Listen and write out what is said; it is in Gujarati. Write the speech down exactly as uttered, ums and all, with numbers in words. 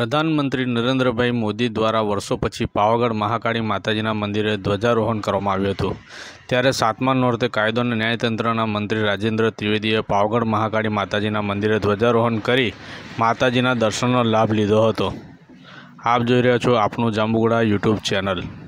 પ્રધાનમંત્રી નરેન્દ્રભાઈ મોદી દ્વારા વર્ષો પછી પાવાગઢ મહાકાળી માતાજીના મંદિરે ધ્વજારોહણ કરવામાં આવ્યું હતું। ત્યારે સાતમા નોરતે કાયદો અને ન્યાયતંત્રના મંત્રી રાજેન્દ્ર ત્રિવેદીએ પાવાગઢ મહાકાળી માતાજીના મંદિરે ધ્વજારોહણ કરી માતાજીના દર્શનનો લાભ લીધો હતો। આપ જોઈ રહ્યા છો આપનું જાંબુઘોડા યુટ્યુબ ચેનલ।